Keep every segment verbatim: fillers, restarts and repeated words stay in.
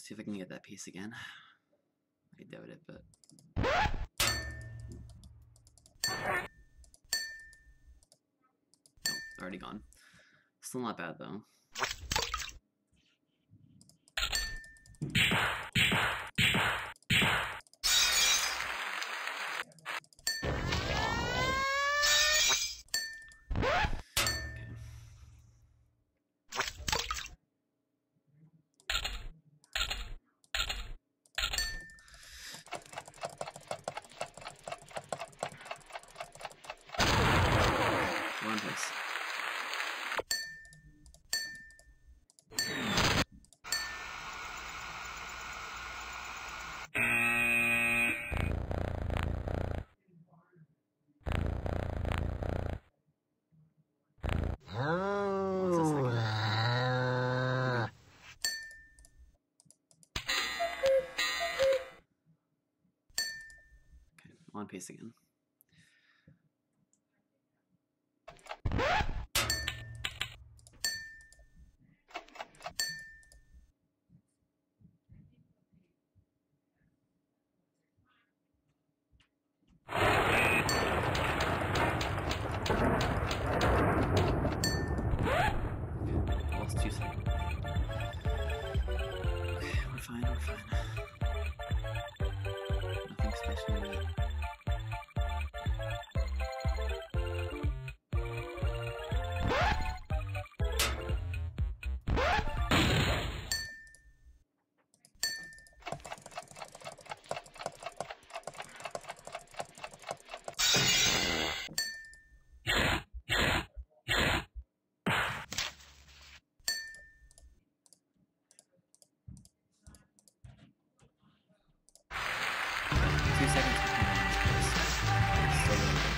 see if I can get that piece again. I doubt it, but... Oh, already gone. Still not bad, though. One place. What's this thing? Okay, on pace again. Lost two seconds. Okay, we're fine, we're fine. Nothing special yet. Two seconds behind. Still really good.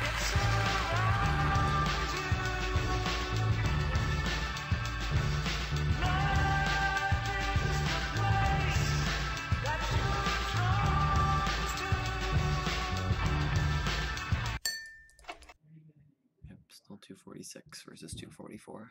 Yep, still two forty-six versus two forty-four.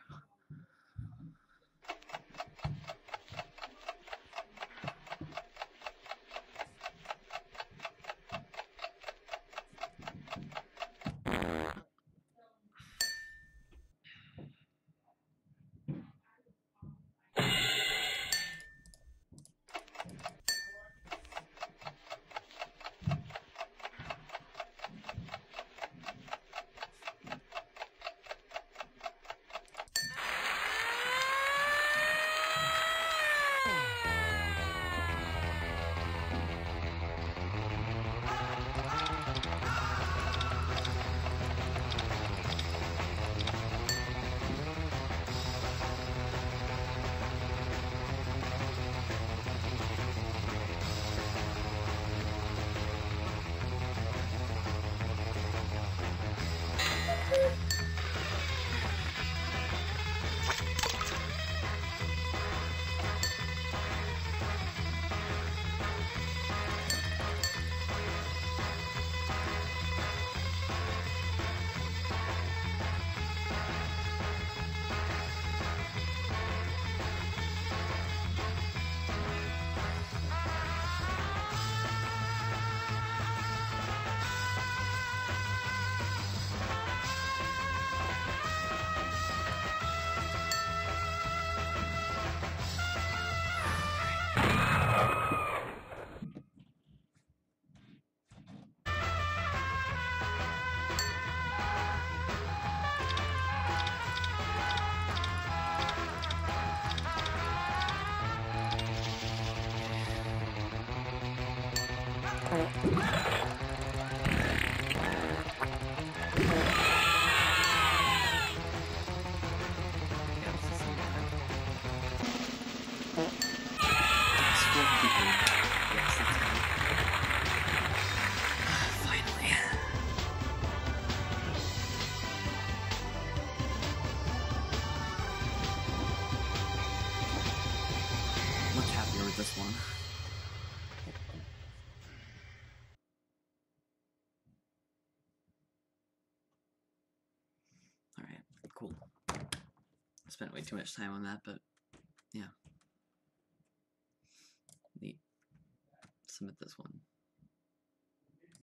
Much happier with this one. Alright, cool. Spent way too much time on that, but yeah. submit this one.